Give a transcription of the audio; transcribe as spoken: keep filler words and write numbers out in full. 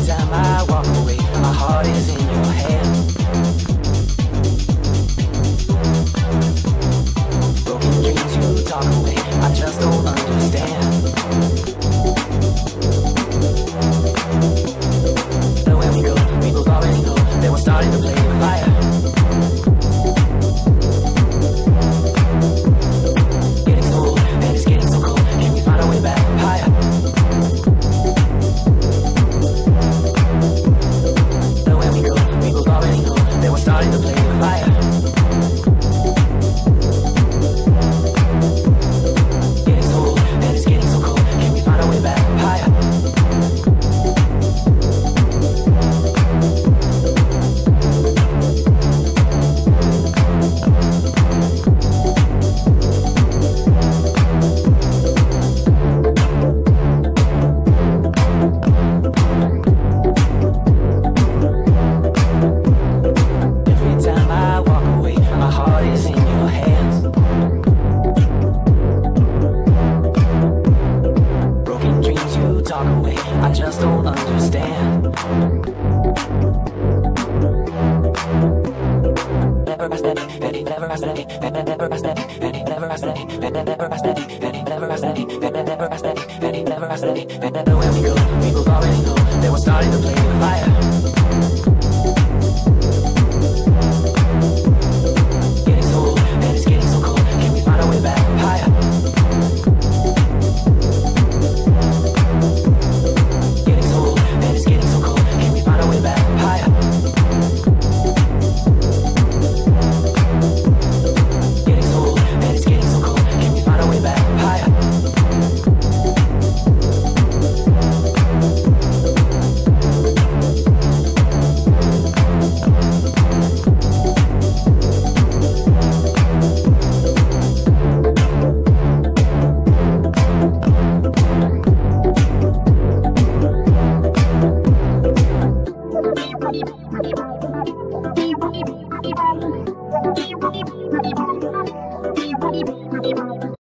time I walk away, my heart is in your hands. Broken dreams you talk away, I just don't understand. But when we go, we both already know that we're starting to play with fire. Getting so old, and it's getting so cold. Can we find our way back higher? But when we go, we both already know that we're starting to play with fire. Getting so old, and it's getting so cold. Can we find our way back higher? Every time I walk away, my heart is in your hands. Broken dreams you talk away, I just don't understand. Never steady, steady, never steady, never steady, steady, never steady, never steady, steady, never steady, never steady, steady, never steady. And then when we go, we both already know that we're starting to play with fire. Getting so old, and it's getting so cold. Can we find our way back higher? Getting so old, and it's getting so cold. Can we find our way back higher? Getting so old, and it's getting so cold. Can we find our way back higher? Thank you.